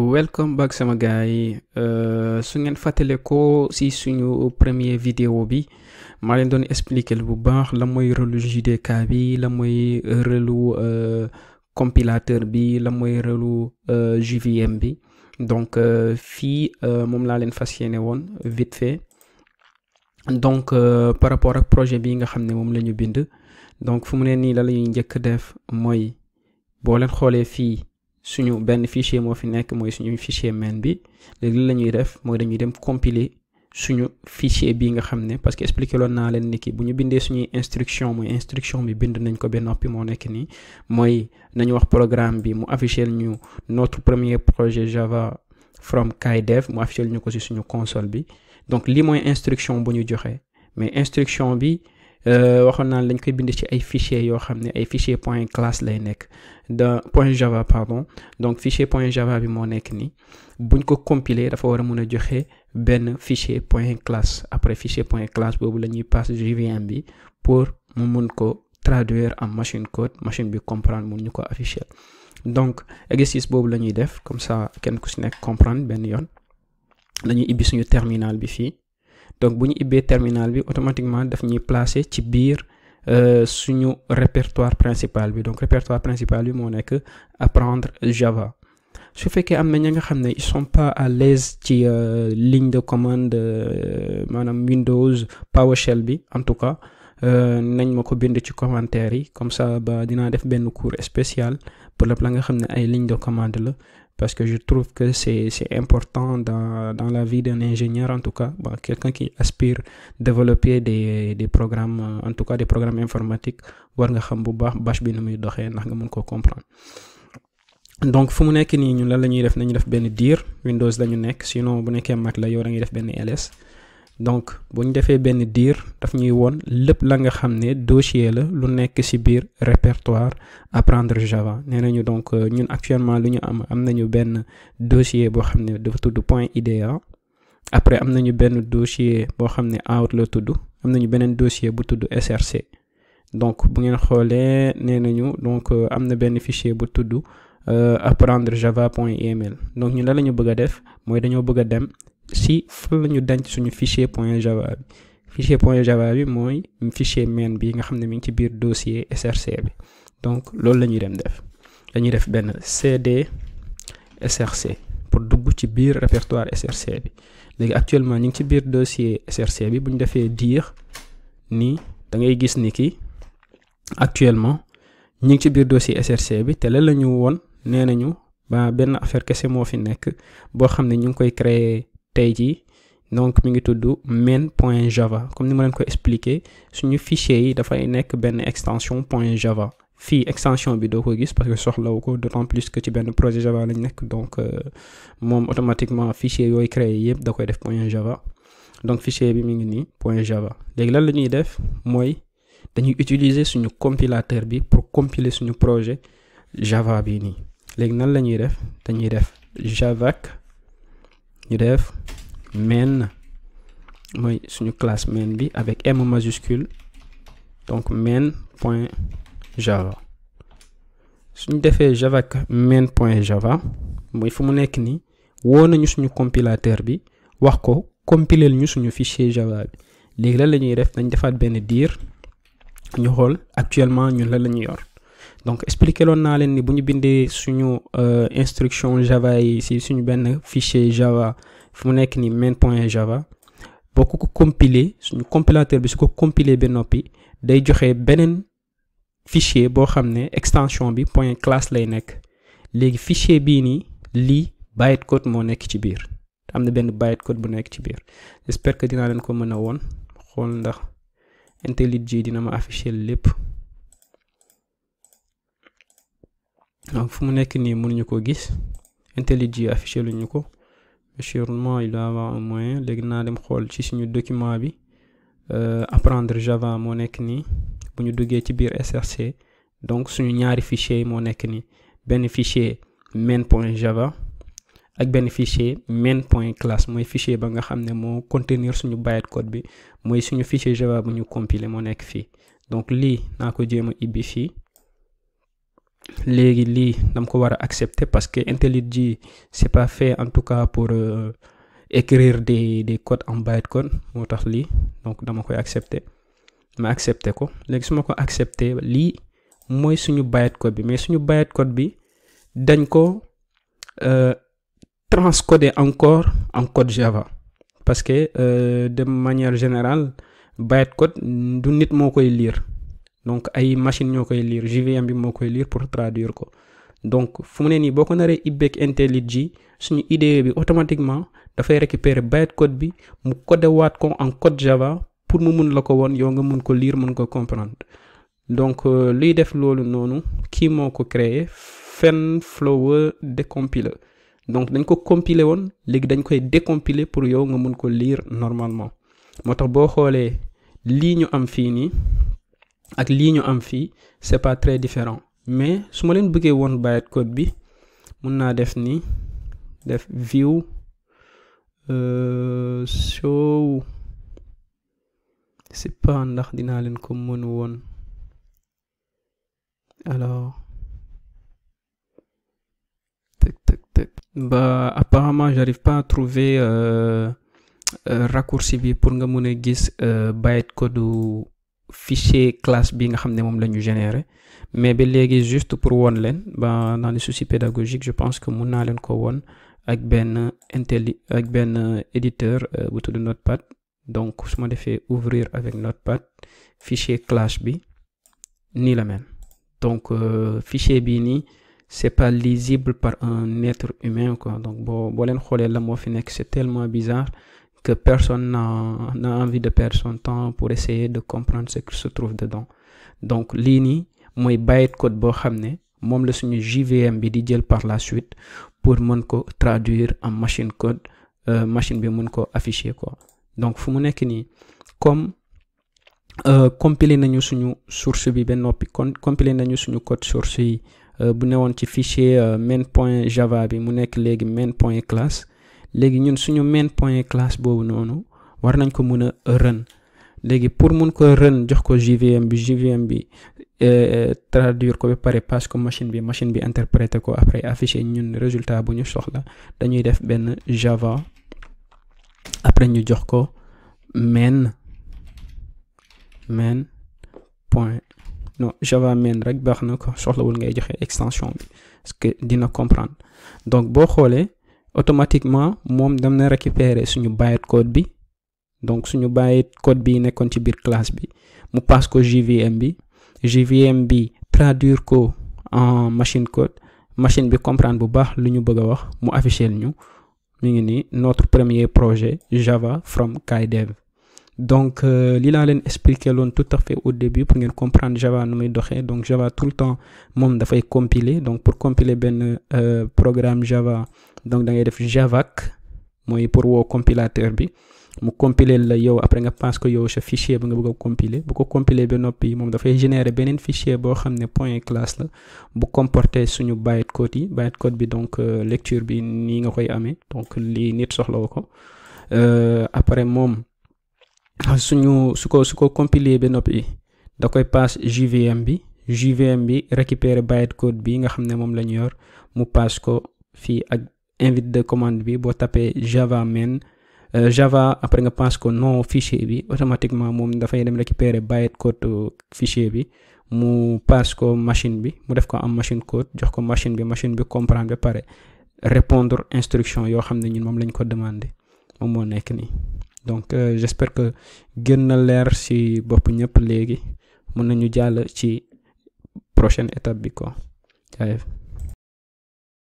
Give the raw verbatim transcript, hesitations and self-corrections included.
welcome back sama gars yi su ngeen fàttale ko si suñu premier vidéo bi maa leen doon expliquer bu baax la mooy rôle J D K bi la mooy rôle compilateur bi la mooy rôle J V M bi donc fii moom laa leen fas yéene woon vite fait donc par rapport ak projet bi nga xam ne moom la ñu bind donc fu mu ne nii la la ñuy njëkk def mooy boo leen xoolee fii suñu benn fichier moo fi nekk mooy suñu fichier main bi léegi li la ñuy def mooy dañuy dem compiler suñu fichier bi nga xam ne parce que expliqué loon naa leen ni ki bu ñu bindee suñuy instruction mooy instruction bi bind nañ ko ba noppi moo nekk nii mooy nañu wax programme bi mu afficher ñu notre premier projet Java from KaiDev mu afficher ñu ko ci suñu console bi donc lii mooy instruction bu ñu joxe mais instruction bi waxoon naa lañ koy bind ci ay fichiers yoo xam ne ay fichier point classe lay nekk de point java pardon donc fichier point java bi moo nekk nii buñ ko compiler dafa war a mën a joxe benn fichier point classe après fichier point classe boobu la ñuy passe J V M bi pour mu mun ko traduire en machine code machine bi comprendre mun ñu ko afficher donc exercice boobu la ñuy def comme ça kenn ku si nekk comprendre benn yoon dañuy ibbi suñu terminal bi fii donc bu ñu ibbee terminal bi automatiquement daf ñuy placer ci biir euh, suñu répertoire principal bi donc répertoire principal bi moo nekk apprendre Java su fekkee am na ña nga xam ne ils sont pas à l'aise ci euh, ligne de commande euh, maanaam Windows PowerShell bi en tout cas euh, nañ ma ko bind ci commentaire yi comme ça ba dinaa def benn cours spécial pour lépp la nga xam ne ay ligne de commande la parce que je trouve que c'est c'est important dans dans la vie d'un ingénieur en tout cas bon, quelqu'un qui aspire développer des des programmes en tout cas des programmes informatiques war nga xam bu baax bash bi nu muy doxee ndax nga mën koo comprendre donc fu mu nekk nii ñun lan la ñuy def nañu def benn dir Windows la ñu nekk sinon bu nekkee Mac la yow da ngay def benn ls donc bu ñu defee benn dir daf ñuy woon lépp la nga xam ne dossier la lu nekk ci biir répertoire apprendre Java nee nañu donc ñun actuellement lu ñu am am nañu benn dossier boo xam ne dafa tudd point I D A après am nañu benn dossier boo xam ne out la tudd am nañu beneen dossier bu tudd S R C donc bu ngeen xoolee nee nañu donc am na benn fichier bu tudd apprendre java point y m l donc ñun la la ñu bëgg a def mooy dañoo bëgg a dem si fan la ñu denc suñu fichier point java bi fichier point java bi mooy fichier main bi nga xam ne mi ngi ci biir dossier S R C bi donc loolu la ñuy dem def dañuy def benn cd S R C pour dugg ci biir répertoire S R C bi léegi actuellement ñu ngi ci biir dossier S R C bi bu ñu defee dire nii da ngay gis ni ki actuellement ñu ngi ci biir dossier S R C bi te la la ñu woon nee nañu ba benn affaire kese moo fi nekk boo xam ne ñu ngi koy créer tey jii donc mi ngi tudd main point java comme ni ma leen ko expliquer suñu fichier yi dafay nekk benn extension point java fii extension bi doo ko gis parce que soxlawu ko d'autant plus que ci benn projet java lañ nekk donc euh, moom automatiquement fichier yooyu créé yëpp da koy def point java donc fichier bi mi ngi nii point java léegi lan la ñuy def mooy dañuy utiliser suñu compilateur bi pour compiler suñu projet java bi nii léegi nan la ñuy def dañuy def javac ñu def main mooy suñu classe main bi avec M majuscule donc main point java suñu defee javac main point java mooy fu mu nekk nii woo nañu suñu compilateur bi wax ko compiler ñu suñu fichier java bi léegi lan la ñuy def dañ defaat benn dir ñu xool actuellement ñun lan la ñuy yor donc expliqué loon naa leen ni bu ñu bindee suñu instruction java yi si suñu benn fichier java fu mu nekk ni main point java boo ko ko compiler suñu compilateur bi su ko compiler ba noppi day joxe beneen fichier boo xam ne extension bi point classe lay nekk léegi fichier bii nii lii bytecode moo nekk ci biir am na benn bytecode bu nekk ci biir j'espère que dinaa leen ko mën a woon xool ndax IntelliJ dina ma afficher lépp donc fu mu nekk nii mënuñu ko gis IntelliJ affiché luñu ko sûrement il doit avoir un moyen léegi naa dem xool ci suñu document bi euh, apprendre Java moo nekk nii bu ñu duggee ci biir S R C donc suñu ñaari fichier moo nekk nii benn fichier main point java ak benn fichier main point classe mooy fichier ba nga xam ne moo contenir suñu bytecode bi mooy suñu fichier Java bu ñu compiler moo nekk fii donc lii naa ko jéem a ibbi fii léegi lii dama ko war a accepter parce que IntelliJ c'est pas fait en tout cas pour euh, écrire des des codes en bytecode moo tax lii donc dama koy accepter ma accepter ko léegi su ma ko accepter lii mooy suñu bytecode bi mais suñu bytecode bi dañ ko euh, transcoder encore en code Java parce que euh, de manière générale bytecode du nit moo koy lire donc ay machine ñoo koy lire J V M bi moo koy lire pour traduire ko donc fu mu ne nii boo ko naree ibbeek IntelliJ suñu I D E bi automatiquement dafay récupérer bytecode bi mu codé waat ko en code Java pour mu mun la ko woon yow nga mun ko lire mun ko comprendre donc euh, liy def loolu noonu kii moo ko créé Fenflower décompiler donc dañ ko compiler woon léegi dañ koy décompiler pour yow nga mun ko lire normalement moo tax boo xoolee lii ñu am fii nii ak lii ñu am fii c'est pas très différent mais su ma leen bëggee woon bytecode bi mun naa def ni def view euh, show c'est pas ndax dinaa leen ko mën woon alors tac tac tac bah apparemment j'arrive pas à trouver euh, euh, raccourci bi pour nga mën a gis euh, bytecode fichier classe bi nga xam ne moom la ñu générer mais ba léegi juste pour woon leen ba dans les soucis pédagogiques je pense que mun naa leen ko woon ak benn intelli ak benn éditeur euh, bu tudd Notepad donc su ma defee ouvrir avec Notepad fichier classe bi nii la mel donc euh, fichier bii nii c'est pas lisible par un être humain quoi donc boo boo leen xoolee la moo fi nekk c'est tellement bizarre que personne n'a, n'a envie de perdre son temps pour essayer de comprendre ce qui se trouve dedans donc lii nii mooy bytecode boo xam ne moom la suñu J V M bi di jël par la suite pour mën ko traduire en machine code euh, machine bi mën ko afficher quoi donc fu mu nekk nii comme euh, compiler nañu suñu source bi ba noppi kon compiler nañu suñu code source yi euh, bu newoon ci fichier euh, main point java bi mu nekk léegi main point class léegi ñun suñu main point class boobu noonu war nañ ko mën a run léegi pour mun ko run jox ko J V M bi J V M bi euh, traduire ko ba pare passe ko machine bi machine bi interpréter ko après afficher ñun résultat bu ñu soxla dañuy def benn java après ñu jox ko main main point non java main rek baax na ko soxlawul ngay joxe extension bi parce que dina comprendre donc boo xoolee automatiquement moom dam na récupérer suñu bytecode bi donc suñu bytecode bi nekkoon ci biir classe bi mu passe ko J V M bi J V M bi traduire ko en machine code machine bi comprendre bu baax lu ñu bëgg a wax mu afficher ñu mi ngi nii notre premier projet Java from KaiDev donc euh, li laa leen expliquer loon tout à fait au début pour ngeen comprendre Java nu muy doxee donc Java tout le temps moom dafay compiler donc pour compiler benn euh, programme Java donc da ngay def javac mooy pour woo compilateur bi mu compiler la yow après nga passe ko yow sa fichier bi nga bëgg a compiler bu ko compiler ba noppi moom dafay générer beneen fichier boo xam ne point classe la bu comporter suñu bytecode yi bytecode bi donc euh, lecture bi nii nga koy amee donc lii nit soxlawu ko euh, après moom suñu su ko su ko compiler ba noppi da koy passe J V M bi J V M bi récupérer bytecode bi nga xam ne moom la ñu yor mu passe ko fii ak invite de commande bi boo tapé java main euh, java après nga passe ko nom fichier bi automatiquement moom dafay dem récupérer bytecode fichier bi mu passe ko machine bi mu def ko am machine code jox ko machine bi machine bi comprendre ba pare répondre instruction yoo xam ne ñun moom lañ ko demander moom moo nekk nii donc euh, j'espère que gën na leer ci bopp ñëpp léegi mën nañu jàll ci prochaine étape bi quoi.